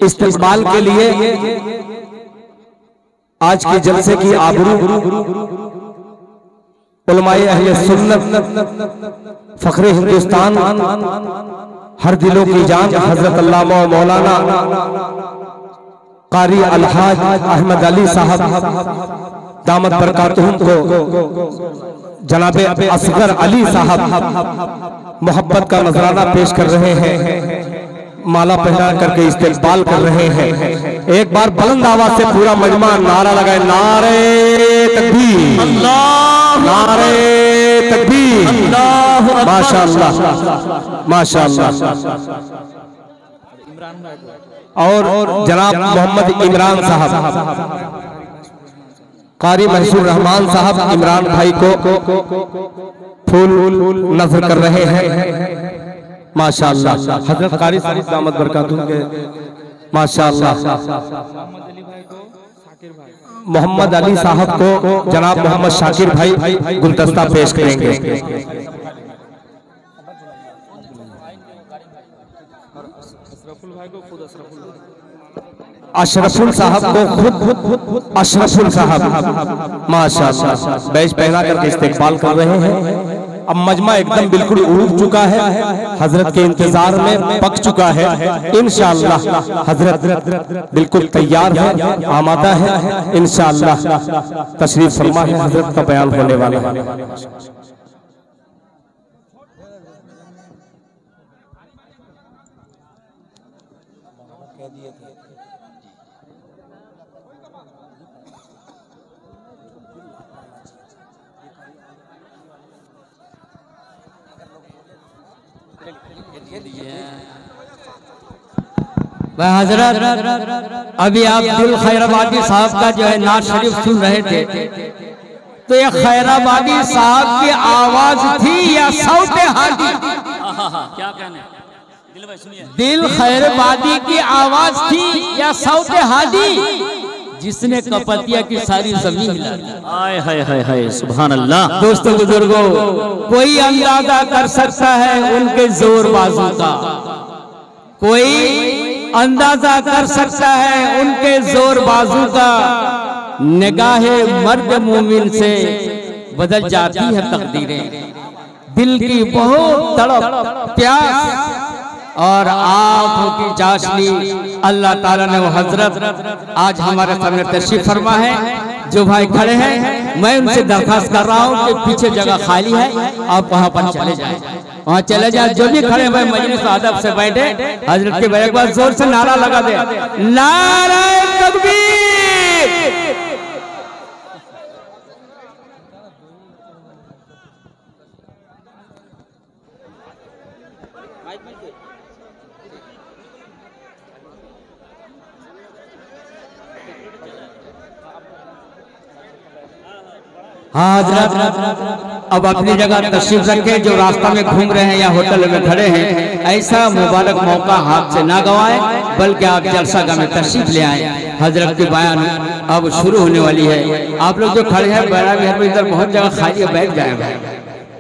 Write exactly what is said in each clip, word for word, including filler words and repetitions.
इस्तेमाल के लिए आज के जलसे की आबरू उलमाए अहले सुन्नत फखरे हिंदुस्तान हर दिलों की जान हजरत अल्लामा मौलाना कारी अलहाज अहमद अली साहब दामत बरकातुहुम को जनाबे असगर अली साहब मोहब्बत का नजराना पेश कर रहे हैं, माला पहना करके इस्तेमाल कर रहे हैं। एक बार बुलंद आवाज से पूरा मजमा नारा लगाए, नारे तकबीर, नारे तकबीर, माशाअल्लाह माशाअल्लाह। और जनाब मोहम्मद इमरान साहब कारी मंसूर रहमान साहब इमरान भाई को फूल नजर कर रहे हैं, माशाअल्लाह। हजरत कारी साहब दामत बरकातुहुम के माशाअल्लाह। मोहम्मद अली साहब को जनाब मोहम्मद शाकिर भाई गुलदस्ता पेश करेंगे। अशरफुल साहब को खुद अशरफुल साहब माशाअल्लाह बैच पहना करके इस्तेमाल कर रहे हैं। अब मजमा एकदम बिल्कुल उड़ चुका है, हजरत के इंतजार में पक चुका है। इंशाअल्लाह हजरत बिल्कुल तैयार है, आमादा है। इंशाअल्लाह तशरीफ फरमा है, हजरत का बयान होने वाला है। हजरत अभी आप दिल खैराबादी साहब का जो है नात शरीफ सुन रहे थे, तो ये खैराबादी साहब की आवाज थी या सौते हादी? क्या कहने दिल भाई सुनिए, दिल खैराबादी की आवाज थी या सौते हादी जिसने कपतिया की सारी जमीन हिला दी? हाय हाय हाय हाय सुभान अल्लाह। दोस्तों बुजुर्गों, कोई अंदाजा कर सकता है उनके जोर बाजू का, कोई अंदाजा कर सकता है उनके जोर बाजू का। निगाहे मर्द मोमिन से बदल जाती है तकदीरें, दिल की बहुत तड़प प्यास और आंखों की चाशनी अल्लाह ताला ने वो हजरत आज हमारे सामने तशरीफ फरमा है। जो भाई खड़े हैं मैं उनसे दरखास्त कर रहा हूँ कि पीछे जगह खाली है, आप वहाँ पर चले जाएं, वहाँ चले जाए। जो भी खड़े हुए मजलिस अदब से बैठे, हजरत के एक बार जोर से नारा लगा दे, नारा तकबीर। हाँ हजरत अब अपनी जगह तशरीफ रखे, जो रास्ता में घूम रहे हैं या होटल में खड़े हैं, ऐसा मुबारक मौका हाथ से ना गवाएं, बल्कि आप जलसागाह में तशरीफ ले आए। हजरत की बयान अब शुरू होने वाली है। आप लोग जो खड़े हैं बैरा बिहार में इधर बहुत जगह खाली है, बैठ जाएगा।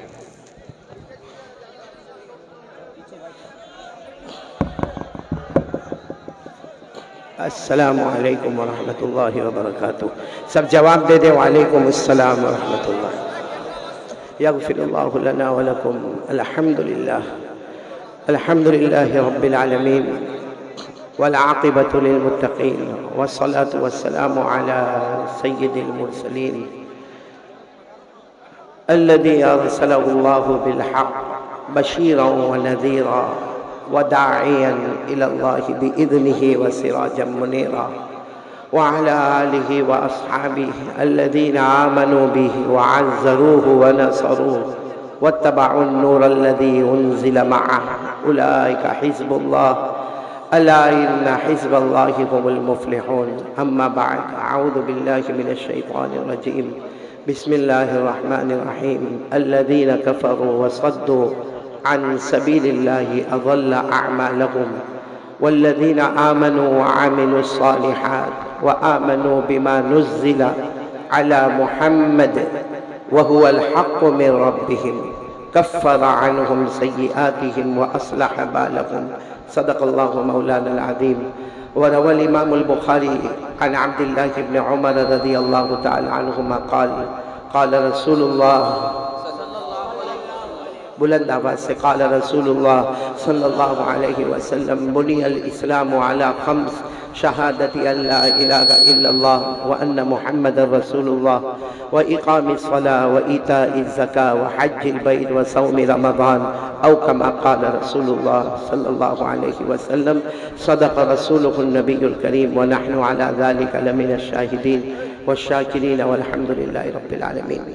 अस्सलामु अलैकुम वरहमतुल्लाहि वबरकातुहू। सब जवाब दे दे, वालेकुम अस्सलाम वरहमतुल्लाह। यगफिरुल्लाहु लना व लकुम। अल्हम्दुलिल्लाह अल्हम्दुलिल्लाहि रब्बिल आलमीन वल आक़िबतु लिल मुत्तक़ीन वस्सलातु वस्सलामु अला सय्यिदिल मुरसलीन अल्लज़ी अरसलहुल्लाहु बिल हक़्क़ बशीरन व नज़ीरा वदाइयन इलल्लाहि बिइज़्निहि व सिराजम मुनीरा व अला आलिहि व अस्हाबिहि अल्लज़ीना आमनू बिहि व अज़्ज़रूहु व नसरूहु वत्तबअुन नूरल्लज़ी उन्ज़िला मअहु उलाइका हिज़्बुल्लाह अला इन्ना हिज़्बल्लाहि हुमुल मुफ़्लिहून। अम्मा बअद, अऊज़ु बिल्लाहि मिनश शैतानिर रजीम। बिस्मिल्लाहिर रहमानिर रहीम। अल्लज़ीना कफ़रू व सद्दू अन सबीलिल्लाहि अज़ल्ला अअमालहुम वल्लज़ीना आमनू व अमिलुस सालिहात व आमनू बिमा नुज़्ज़िला अला मुहम्मद व हुवल हक़्क़ु मिन रब्बिहिम कफ़्फ़र अन्हुम सय्यिआतिहिम व अस्लह बालहुम। सदक़ल्लाहु मौलाना अल-अज़ीम। वरवल इमामुल बुखारी अन अब्दुल्लाह इब्न उमर रज़ियल्लाहु तआला अन्हुमा क़ाल क़ाल रसूलुल्लाह, बुलंद आवाज़ से क़ाल रसूलुल्लाह सल्लल्लाहु अलैहि वसल्लम बुनियल इस्लामु अला खम्स शहादती अल्ला इलाहा इल्लल्लाह व अन्न मुहम्मदर रसूलुल्लाह व इक़ामिस सलाह व ईताइज़ ज़कात व हज्जिल बैत व सौम रमज़ान औ कमा क़ाल रसूलुल्लाह सल्लल्लाहु अलैहि वसल्लम सदक़ रसूलुहुन नबियुल करीम व नहनु अला ज़ालिका लमिनश शाहिदीन व शाकिरीन वल्हम्दुलिल्लाहि रब्बिल आलमीन।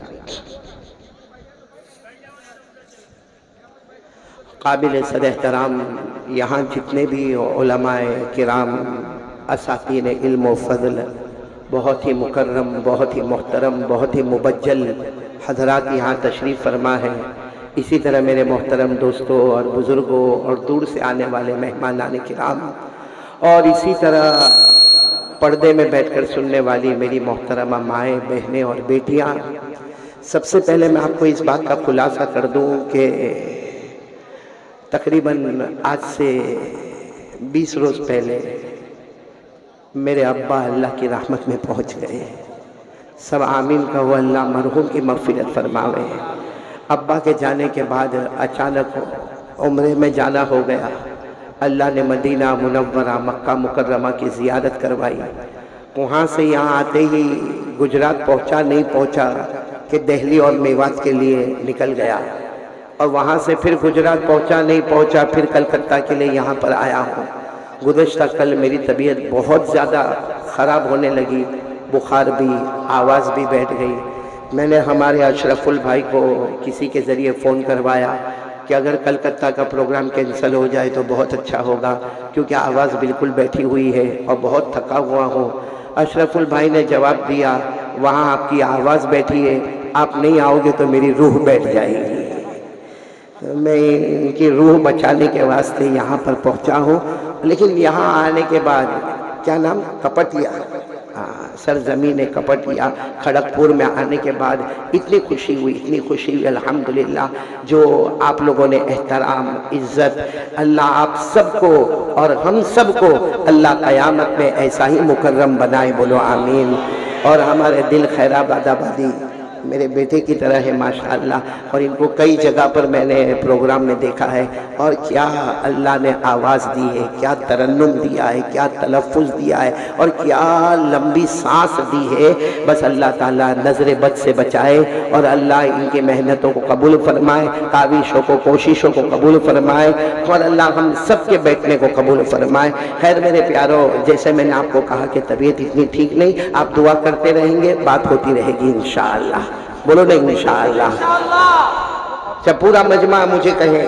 काबिल सदहतराम यहाँ जितने भी उलमाए किराम असातीन इल्म व फ़ज़ल, बहुत ही मुकर्रम, बहुत ही मोहतरम, बहुत ही मुबज्जल हज़रात यहाँ तशरीफ़ फरमा है। इसी तरह मेरे मोहतरम दोस्तों और बुज़ुर्गों और दूर से आने वाले मेहमानान किराम, और इसी तरह पर्दे में बैठकर सुनने वाली मेरी मोहतरमा माएँ, बहनें और बेटियाँ, सबसे पहले मैं आपको इस बात का खुलासा कर दूँ कि तकरीबन आज से बीस रोज़ पहले मेरे अब्बा अल्लाह की रहमत में पहुंच गए। सब आमीन का वो अल्लाह मरहूम की मग़फ़िरत फरमावे। अब्बा के जाने के बाद अचानक उम्रे में जाना हो गया। अल्लाह ने मदीना मुनव्वरा मक्का मुकर्रमा की ज़ियारत करवाई। वहाँ से यहाँ आते ही गुजरात पहुँचा नहीं पहुँचा कि दिल्ली और मेवात के लिए निकल गया, और वहाँ से फिर गुजरात पहुँचा नहीं पहुँचा फिर कलकत्ता के लिए यहाँ पर आया हूँ। गुज़श्ता कल मेरी तबीयत बहुत ज़्यादा ख़राब होने लगी, बुखार भी, आवाज़ भी बैठ गई। मैंने हमारे अशरफुल भाई को किसी के ज़रिए फ़ोन करवाया कि अगर कलकत्ता का प्रोग्राम कैंसिल हो जाए तो बहुत अच्छा होगा, क्योंकि आवाज़ बिल्कुल बैठी हुई है और बहुत थका हुआ हूँ। अशरफुल भाई ने जवाब दिया, वहाँ आपकी आवाज़ बैठी है, आप नहीं आओगे तो मेरी रूह बैठ जाएगी। तो मैं इनकी रूह बचाने के वास्ते यहाँ पर पहुँचा हूँ। लेकिन यहाँ आने के बाद, क्या नाम, कपटिया, हाँ, सरजमीन कपटिया खड़गपुर में आने के बाद इतनी खुशी हुई, इतनी खुशी हुई अल्हम्दुलिल्लाह। जो आप लोगों ने एहतराम, इज़्ज़त, अल्लाह आप सबको और हम सबको अल्लाह क़यामत में ऐसा ही मुकर्रम बनाए, बोलो आमीन। और हमारे दिल खैराबाद आबादी मेरे बेटे की तरह है माशाअल्लाह, और इनको कई जगह पर मैंने प्रोग्राम में देखा है। और क्या अल्लाह ने आवाज़ दी है, क्या तरन्नुम दिया है, क्या तलफ़ुज़ दिया है, और क्या लंबी सांस दी है। बस अल्लाह ताला नज़र बद से बचाए और अल्लाह इनकी मेहनतों को कबूल फरमाए, काविशों को, कोशिशों को कबूल फरमाए, और अल्लाह हम सब के बैठने को कबूल फरमाए। खैर मेरे प्यारों, जैसे मैंने आपको कहा कि तबीयत इतनी ठीक नहीं, आप दुआ करते रहेंगे, बात होती रहेगी इंशाअल्लाह। बोलो नहीं इंशाअल्लाह। जब पूरा मजमा मुझे कहे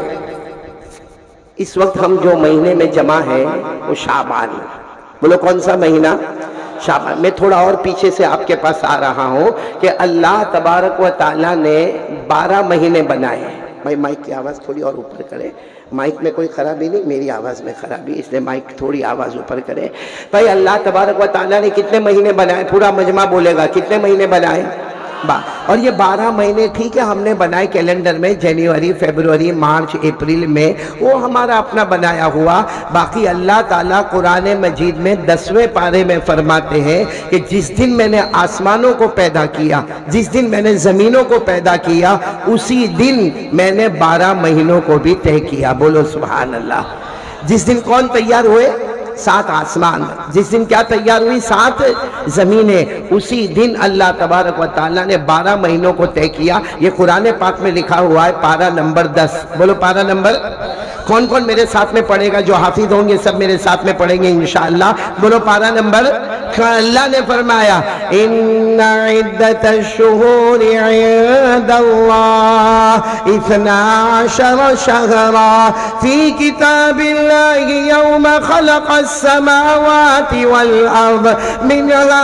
इस वक्त हम जो महीने में जमा है वो शाबान, बोलो कौन सा महीना, शाबान। मैं थोड़ा और पीछे से आपके पास आ रहा हूँ कि अल्लाह तबारक व ताला ने बारह महीने बनाए। भाई माइक की आवाज़ थोड़ी और ऊपर करें, माइक में कोई ख़राबी नहीं, मेरी आवाज़ में ख़राबी, इसलिए माइक थोड़ी आवाज़ ऊपर करें। भाई अल्लाह तबारक व ताला ने कितने महीने बनाए, पूरा मजमा बोलेगा कितने महीने बनाए, बा और ये बारह महीने ठीक है हमने बनाए कैलेंडर में, जनवरी, फरवरी, मार्च, अप्रैल में, वो हमारा अपना बनाया हुआ। बाकी अल्लाह ताला कुरान मजीद में दसवें पारे में फरमाते हैं कि जिस दिन मैंने आसमानों को पैदा किया, जिस दिन मैंने ज़मीनों को पैदा किया, उसी दिन मैंने बारह महीनों को भी तय किया। बोलो सुभान अल्लाह। जिस दिन कौन तैयार हुए, सात आसमान, जिस दिन क्या तैयार हुई, सात ज़मीनें, उसी दिन अल्लाह तबारक व ताला ने बारह महीनों को तय किया। ये कुरान पाक में लिखा हुआ है, पारा नंबर दस। बोलो पारा नंबर, कौन कौन मेरे साथ में पढ़ेगा, जो हाफिज होंगे सब मेरे साथ में पढ़ेंगे इंशाअल्लाह। बोलो पारा नंबर। अल्लाह ने फरमाया इन्ना इद्दतश-शुहूरि इंदल्लाह इस्ना अशरा शहरा फी किताबिल्लाहि यौमा खलक़स-समावाति वल अर्द मिनहा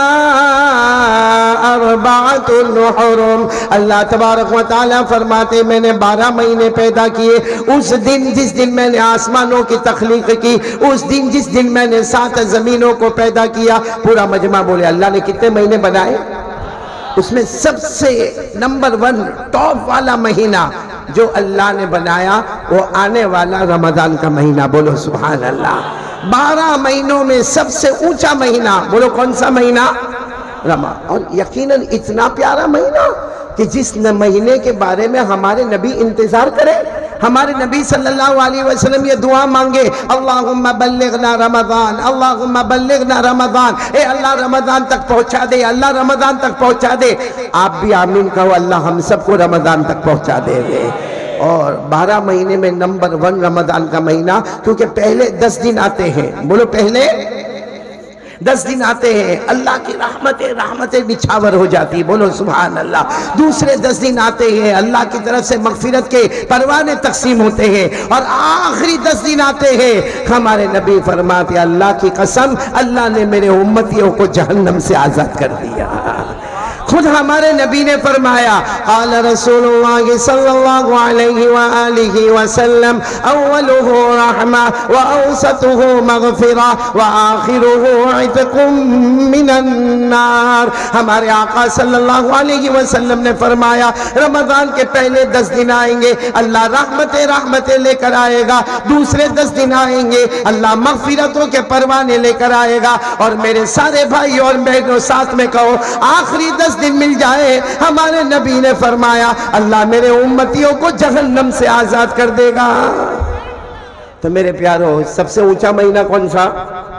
अर्बअतुन हुरुम। अल्लाह तबारक व तआला फरमाते मैंने बारह महीने पैदा किए, उस दिन जिस दिन मैंने आसमानों की तख्लीक की, उस दिन जिस दिन मैंने सात जमीनों को पैदा किया। पूरा मजमा बोले अल्लाह ने कितने महीने बनाए, उसमें सबसे नंबर वन टॉप वाला महीना जो अल्लाह ने बनाया वो आने वाला रमजान का महीना। बोलो सुभान अल्लाह। बारह महीनों में सबसे ऊंचा महीना, बोलो कौन सा महीना? रमजान। और यकीनन इतना प्यारा महीना कि जिस महीने के बारे में हमारे नबी इंतजार करें। हमारे नबी सल्लल्लाहु अलैहि वसल्लम ये दुआ मांगे, अल्लाहुम्मा बल्लिगना रमजान, अल्लाहुम्मा बल्लिगना रमजान। ए अल्लाह रमजान तक पहुंचा दे, अल्लाह रमजान तक पहुंचा दे। आप भी आमीन कहो, अल्लाह हम सबको रमजान तक पहुंचा दे। और बारह महीने में नंबर वन रमजान का महीना, क्योंकि पहले दस दिन आते हैं, बोलो पहले दस दिन आते हैं, अल्लाह की रहमतें रहमतें बिछावर हो जाती है, बोलो सुभान अल्लाह। दूसरे दस दिन आते हैं, अल्लाह की तरफ से मगफिरत के परवाने तकसीम होते हैं। और आखिरी दस दिन आते हैं, हमारे नबी फरमाते अल्लाह की कसम, अल्लाह ने मेरे उम्मतियों को जहन्नम से आजाद कर दिया। खुद हमारे नबी ने फरमाया, क़ाल रसूलुल्लाह सल्लल्लाहु अलैहि व आलिहि वसल्लम, अव्वलुहु रहमा व औसतुहु मग़फ़िरा व आखिरुहु इत्क़ुम मिनन नार। हमारे आका सल्लल्लाहु अलैहि वसल्लम ने फरमाया, रमजान के पहले दस दिन आएंगे, अल्लाह रहमतें रहमतें लेकर आएगा। दूसरे दस दिन आएंगे, अल्लाह मग़फ़िरतों के परवाने लेकर आएगा। और मेरे सारे भाई और बहनों साथ में कहो, आखिरी दस दिन मिल जाए, हमारे नबी ने फरमाया अल्लाह मेरे उम्मतियों को जहन्नम से आजाद कर देगा। तो मेरे प्यारो, सबसे ऊंचा महीना कौन सा?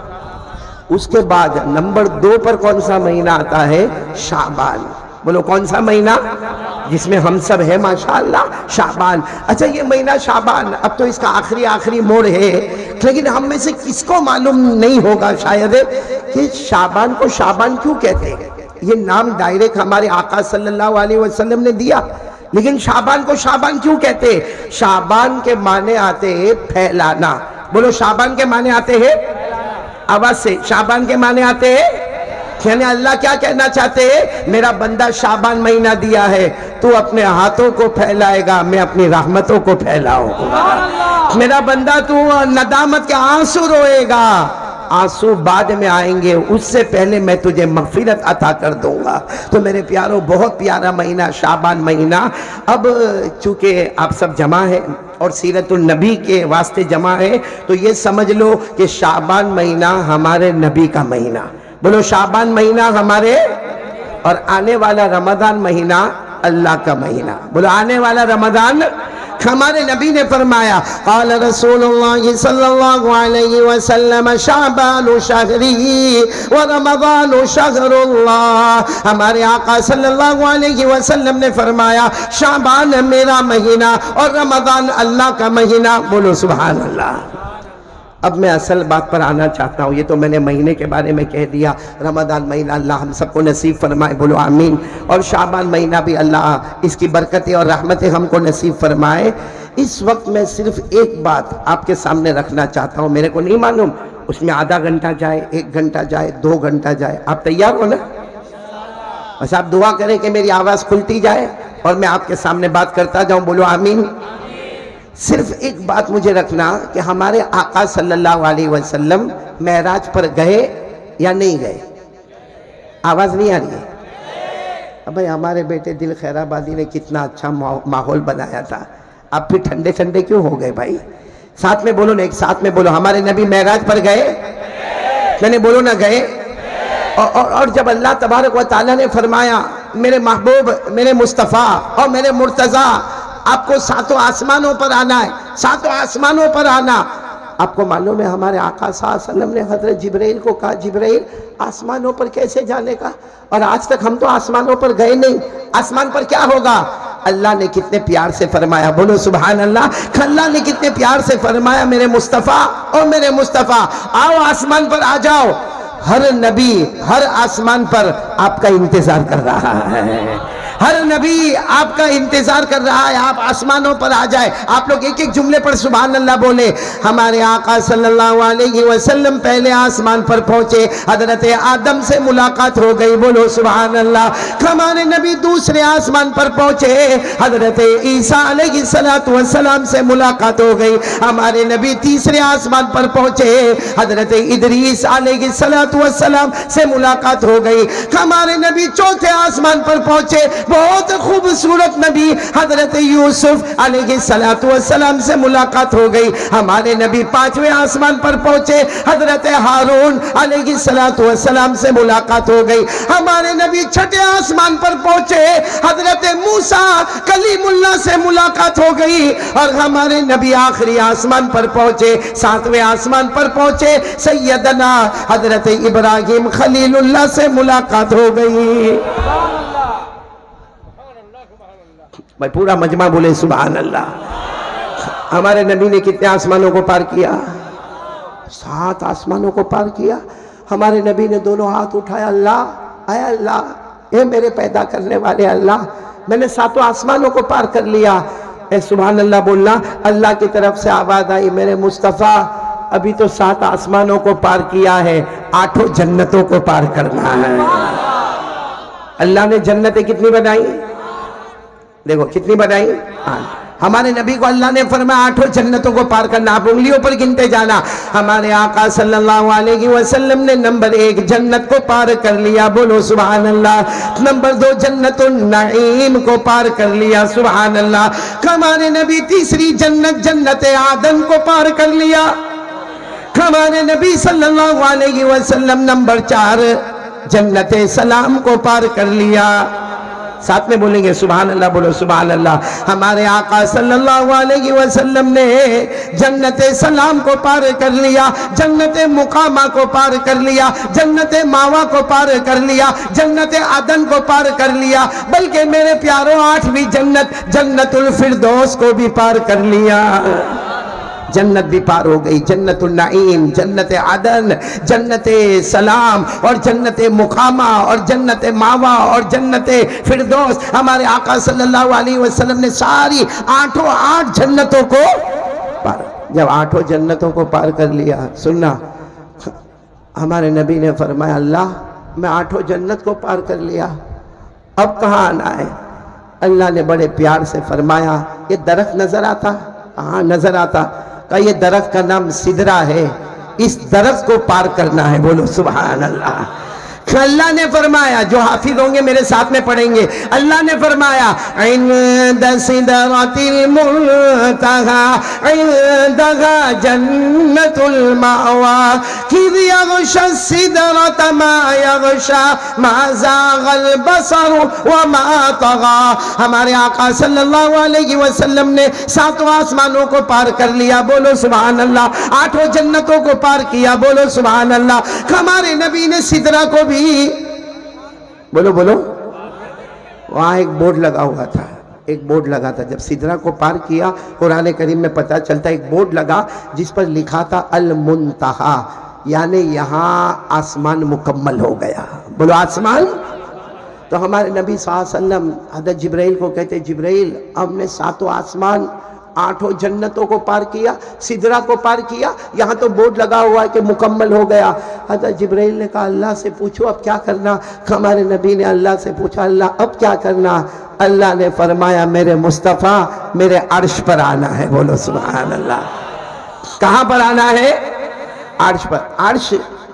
उसके बाद नंबर दो पर कौन सा महीना आता है? शाबान। बोलो कौन सा महीना? जिसमें हम सब है माशाअल्लाह, शाबान। अच्छा, ये महीना शाबान अब तो इसका आखिरी आखिरी मोड़ है, लेकिन हम में से किसको मालूम नहीं होगा शायद कि शाबान को शाबान क्यों कहते हैं। ये नाम डायरेक्ट हमारे आका सल्लल्लाहु अलैहि वसल्लम ने दिया, लेकिन शाबान को शाबान क्यों कहते हैं? शाबान के माने आते हैं फैलाना। बोलो शाबान के माने आते हैं, आवाज से, शाबान के माने आते हैं, यानी अल्लाह क्या कहना चाहते हैं? मेरा बंदा शाबान महीना दिया है, तू अपने हाथों को फैलाएगा, मैं अपनी रहमतों को फैलाऊंगा। मेरा बंदा तू नदामत के आंसू रोएगा, आंसू बाद में आएंगे, उससे पहले मैं तुझे मगफिरत अता कर दूंगा। तो मेरे प्यारों, बहुत प्यारा महीना शाबान महीना। अब चूंकि आप सब जमा है और सीरतुल नबी के वास्ते जमा है, तो ये समझ लो कि शाबान महीना हमारे नबी का महीना। बोलो शाबान महीना हमारे, और आने वाला रमजान महीना अल्लाह का महीना। बोलो आने वाला रमजान, हमारे नबी ने फरमाया, क़ाल रसूलुल्लाह सल्लल्लाहु अलैहि वसल्लम, शाबानु शहरी व रमज़ानु शहरुल्लाह। हमारे आका सल्लल्लाहु अलैहि वसल्लम ने फरमाया, शाबान मेरा महीना और रमज़ान अल्लाह का महीना। बोलो सुभान अल्लाह। अब मैं असल बात पर आना चाहता हूँ। ये तो मैंने महीने के बारे में कह दिया, रमज़ान महीना अल्लाह हम सबको नसीब फरमाए, बोलो आमीन। और शाबान महीना भी अल्लाह इसकी बरकतें और रहमतें हमको नसीब फरमाए। इस वक्त मैं सिर्फ एक बात आपके सामने रखना चाहता हूँ। मेरे को नहीं मालूम उसमें आधा घंटा जाए, एक घंटा जाए, दो घंटा जाए, आप तैयार हो ना? बस आप दुआ करें कि मेरी आवाज़ खुलती जाए और मैं आपके सामने बात करता जाऊँ, बोलो आमीन। सिर्फ एक बात मुझे रखना कि हमारे आका सल्लल्लाहु अलैहि वसल्लम मेराज पर गए या नहीं गए? आवाज़ नहीं आ रही है? अब भाई हमारे बेटे दिल खैराबादी ने कितना अच्छा माहौल बनाया था, आप फिर ठंडे ठंडे क्यों हो गए भाई? साथ में बोलो ना, एक साथ में बोलो, हमारे नबी मेराज पर गए? मैंने बोलो ना गए। और, और, और जब अल्लाह तबारक व तआला ने फरमाया, मेरे महबूब, मेरे मुस्तफ़ा और मेरे मुर्तज़ा, आपको सातों आसमानों पर आना है, सातों आसमानों पर आना। आपको मालूम है हमारे आका सल्लल्लाहु अलैहि वसल्लम ने हज़रत जिब्राइल को कहा, जिब्राइल आसमानों पर कैसे जाने का? और आज तक हम तो आसमानों पर गए नहीं, आसमान पर क्या होगा? अल्लाह ने कितने प्यार से फरमाया, बोलो सुभान अल्लाह। अल्लाह ने कितने प्यार से फरमाया, मेरे मुस्तफ़ा और मेरे मुस्तफ़ा आओ आसमान पर आ जाओ। हर नबी हर आसमान पर आपका इंतजार कर रहा है, हर नबी आपका इंतजार कर रहा है, आप आसमानों पर आ जाए। आप लोग एक एक जुमले पर सुभान अल्लाह बोले। हमारे आका सल्लल्लाहु अलैहि वसल्लम पहले आसमान पर पहुंचे, हजरत आदम से मुलाकात हो गई, बोलो सुभान अल्लाह। हमारे नबी दूसरे आसमान पर पहुंचे, हजरत ईसा अलैहि सलातु वस्सलाम से मुलाकात हो गई। हमारे नबी तीसरे आसमान पर पहुंचे, हजरत इदरीस अलैहि सलातु वस्सलाम से मुलाकात हो गई। हमारे नबी चौथे आसमान पर पहुंचे, बहुत खूबसूरत नबी हजरत यूसुफ अलैहिस्सलातु वस्सलाम से मुलाकात हो गई। हमारे नबी पांचवें आसमान पर पहुंचे, हजरत हारून अलैहिस्सलातु वस्सलाम से मुलाकात हो गई। हमारे नबी छठे आसमान पर पहुंचे, हजरत मूसा कलीमुल्लाह से मुलाकात हो गई। और हमारे नबी आखिरी आसमान पर पहुंचे, सातवें आसमान पर पहुंचे, सैयदना हजरत इब्राहिम खलीलुल्लाह से मुलाकात हो गई। भाई पूरा मजमा बोले सुभान अल्लाह। हमारे नबी ने कितने आसमानों को पार किया? सात आसमानों को पार किया। हमारे नबी ने दोनों हाथ उठाया, अल्लाह आया अल्लाह, ये मेरे पैदा करने वाले अल्लाह, मैंने सातों आसमानों को पार कर लिया। ए सुभान अल्लाह बोलना। अल्लाह की तरफ से आवाज आई, मेरे मुस्तफ़ा अभी तो सात आसमानों को पार किया है, आठों जन्नतों को पार करना है। अल्लाह ने जन्नतें कितनी बनाई? देखो कितनी बनाई। हमारे नबी को अल्लाह ने फरमाया आठों जन्नतों को पार करना, आप उंगलियों पर गिनते जाना। हमारे आका सल्लल्लाहु अलैहि वसल्लम ने नंबर एक जन्नत को पार कर लिया, बोलो सुभान अल्लाह। नंबर दो जन्नतुन नईम को पार कर लिया, सुभान अल्लाह। हमारे नबी तीसरी जन्नत जन्नत आदम को पार कर लिया। हमारे नबी सल्लल्लाहु अलैहि वसल्लम नंबर चार जन्नत सलाम को पार कर लिया। साथ में बोलेंगे सुभान अल्लाह, बोलो सुभान अल्लाह। हमारे आका सल्लल्लाहु अलैहि वसल्लम ने जन्नत सलाम को पार कर लिया, जन्नत मुकामा को पार कर लिया, जन्नत मावा को पार कर लिया, जन्नत आदन को पार कर लिया, बल्कि मेरे प्यारों आठवीं जन्नत जन्नतुल फिरदौस को भी पार कर लिया। जन्नत भी पार हो गई, जन्नतुल नईम, जन्नत आदन, जन्नत सलाम और जन्नत मुकामा और जन्नत मावा और जन्नत फिरदौस। हमारे आका सल्लल्लाहु अलैहि वसल्लम ने सारी आठों आठ जन्नतों को पार। जब आठों जन्नतों को पार कर लिया, सुनना, हमारे नबी ने फरमाया अल्लाह मैं आठों जन्नत को पार कर लिया, अब कहाँ आना है? अल्लाह ने बड़े प्यार से फरमाया ये दरख्त नजर आता? हाँ नजर आता। का ये दरख्त का नाम सिदरा है, इस दरख्त को पार करना है, बोलो सुभान अल्लाह। अल्लाह ने फरमाया, जो हाफिज होंगे मेरे साथ में पढ़ेंगे, अल्लाह ने फरमाया इंद सिदरतिल मुंतहा इंदहा जन्नतुल मावा किद यगशा सिदरत मा यगशा मा ज़ागल बसर व मा तगा। हमारे आका सल्लल्लाहु अलैहि वसल्लम ने सातों आसमानों को पार कर लिया, बोलो सुभान अल्लाह। आठों जन्नतों को पार किया, बोलो सुभान अल्लाह। हमारे नबी ने सिदरा को भी, बोलो बोलो, वहां एक बोर्ड लगा हुआ था, एक बोर्ड लगा था। जब सिदरा को पार किया, कुरान करीम में पता चलता एक बोर्ड लगा जिस पर लिखा था अल मुंतहा, यानी यहाँ आसमान मुकम्मल हो गया, बोलो आसमान। तो हमारे नबी सल्लल्लाहु अलैहि वसल्लम हज़रत जिब्राइल को कहते, जिब्राइल हमने सातों आसमान आठों जन्नतों को पार किया, सिदरा को पार किया, यहाँ तो बोर्ड लगा हुआ है कि मुकम्मल हो गया। हज़रत जिब्राइल ने कहा अल्लाह से पूछो अब क्या करना। हमारे नबी ने अल्लाह से पूछा अल्लाह अब क्या करना? अल्लाह ने फरमाया मेरे मुस्तफ़ा मेरे अर्श पर आना है, बोलो सुभान अल्लाह। कहाँ पर आना है? अर्श पर। अर्श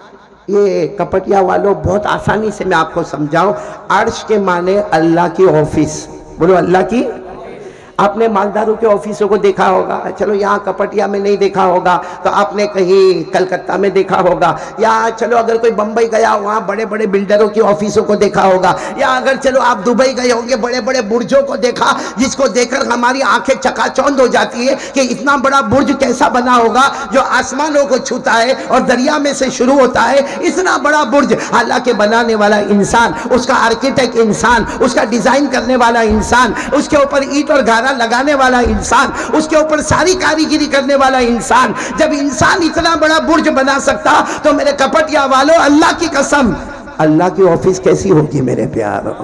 ये कपटिया वालों बहुत आसानी से मैं आपको समझाऊं, अर्श के माने अल्लाह की ऑफिस, बोलो अल्लाह की। आपने मालदारों के ऑफिसों को देखा होगा, चलो यहाँ कपटिया में नहीं देखा होगा तो आपने कहीं कलकत्ता में देखा होगा, या चलो अगर कोई बम्बई गया वहाँ बड़े बड़े बिल्डरों की ऑफिसों को देखा होगा, या अगर चलो आप दुबई गए होंगे बड़े बड़े बुर्जों को देखा, जिसको देखकर हमारी आंखें चकाचौंध हो जाती है कि इतना बड़ा बुर्ज कैसा बना होगा जो आसमानों को छूता है और दरिया में से शुरू होता है, इतना बड़ा बुर्ज। हालांकि बनाने वाला इंसान, उसका आर्किटेक्ट इंसान, उसका डिजाइन करने वाला इंसान, उसके ऊपर ईंट और गारा लगाने वाला इंसान, उसके ऊपर सारी कारीगिरी करने वाला इंसान। जब इंसान इतना बड़ा बुर्ज बना सकता तो मेरे कपटिया वालों अल्लाह की कसम, अल्लाह की ऑफिस कैसी होगी मेरे प्यारों।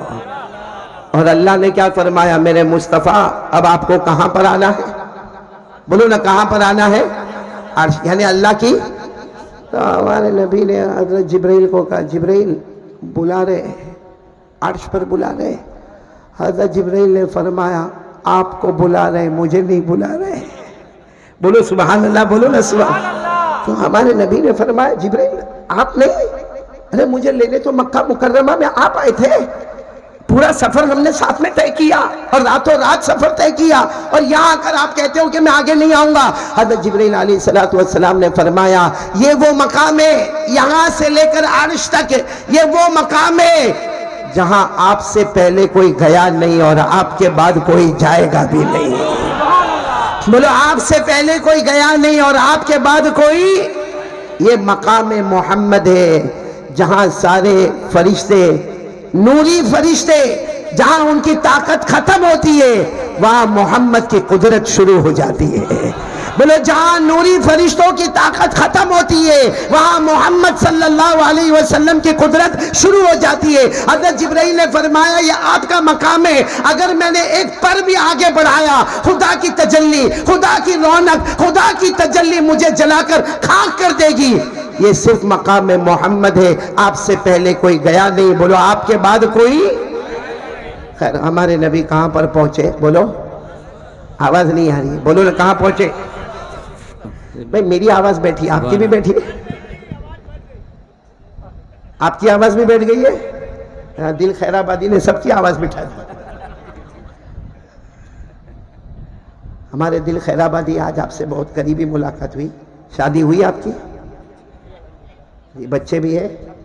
और अल्लाह ने क्या फरमाया, मेरे मुस्तफ़ा अब आपको कहां पर आना है? बोलो ना कहां पर आना है? अर्श, यानी अल्लाह की। तो हमारे नबी ने हज़रत जिब्राइल को कहा जिब्राइल बुला रहे, अर्श पर बुला रहे। हज़रत जिब्राइल ने फरमाया आपको बुला रहे, मुझे नहीं बुला रहे, बोलो सुभान अल्लाह, बोलो ना सुभान। तो हमारे नबी ने फरमाया जिब्राइल आप नहीं, अरे मुझे लेने तो मक्का मुकर्रमा में आप आए थे, पूरा सफर हमने साथ में तय किया और रातों रात सफर तय किया, और यहाँ आकर आप कहते हो कि मैं आगे नहीं आऊंगा। हज़रत जिब्रील अलैहिस्सलातु वस्सलाम ने फरमाया ये वो मकाम है, यहाँ से लेकर अर्श तक ये वो मकाम है जहाँ आपसे पहले कोई गया नहीं और आपके बाद कोई जाएगा भी नहीं। बोलो आपसे पहले कोई गया नहीं और आपके बाद कोई, ये मकाम मोहम्मद है जहाँ सारे फरिश्ते, नूरी फरिश्ते, जहां उनकी ताकत खत्म होती है वहां मोहम्मद की कुदरत शुरू हो जाती है। बोलो जहां नूरी फरिश्तों की ताकत खत्म होती है वहां मोहम्मद सल्लल्लाहु अलैहि वसल्लम की कुदरत शुरू हो जाती है। हज़रत जिब्राइल ने फरमाया ये आपका मकाम है, अगर मैंने एक पर भी आगे बढ़ाया खुदा की तजल्ली, खुदा की रौनक, खुदा की तजल्ली मुझे जलाकर खाक कर देगी। ये सिर्फ मकाम में मोहम्मद है, आपसे पहले कोई गया नहीं, बोलो आपके बाद कोई। खैर हमारे नबी कहाँ पर पहुंचे, बोलो आवाज नहीं आ रही है, बोलो कहाँ पहुंचे। भाई मेरी आवाज बैठी, आपकी भी बैठी है, आपकी आवाज भी बैठ गई है। दिल खैराबादी ने सबकी आवाज बिठा दी। हमारे दिल खैराबादी आज आपसे बहुत करीबी मुलाकात हुई, शादी हुई आपकी, ये बच्चे भी है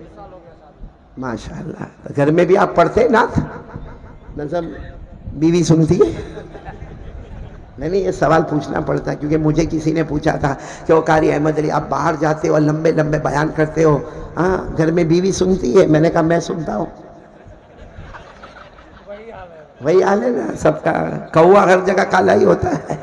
माशाल्लाह। घर में भी आप पढ़ते नाथ नज़म, बीवी सुनती है? नहीं नहीं, ये सवाल पूछना पड़ता है क्योंकि मुझे किसी ने पूछा था कि वो कारी अहमद अली आप बाहर जाते हो, लंबे लंबे बयान करते हो, हाँ घर में बीवी सुनती है? मैंने कहा मैं सुनता हूँ। वही हाल है ना सबका, कौवा हर जगह काला ही होता है।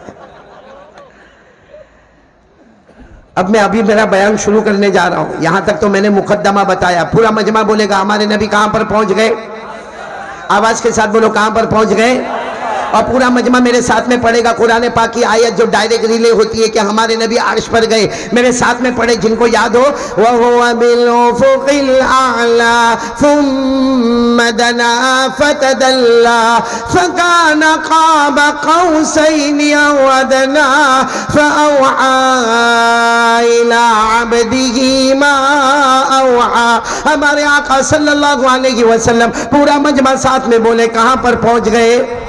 अब मैं अभी मेरा बयान शुरू करने जा रहा हूं, यहां तक तो मैंने मुकद्दमा बताया। पूरा मजमा बोलेगा हमारे नबी कहां पर पहुंच गए, आवाज के साथ बोलो कहां पर पहुंच गए, और पूरा मजमा मेरे साथ में पढ़ेगा। कुरान पाक की आयत जो डायरेक्ट रिले होती है कि हमारे नबी अर्श पर गए, मेरे साथ में पढ़े जिनको याद हो। वहुवा बिल उफुकिल आला थुम्मा दना फतदल्ला फकान क़ाब क़ौसैनि अव अदना फअवआ इला अब्दिही मा अवआ। हमारे आका सल्लल्लाहु अलैहि वसल्लम, पूरा मजमा साथ में बोले कहां पर पहुंच गए।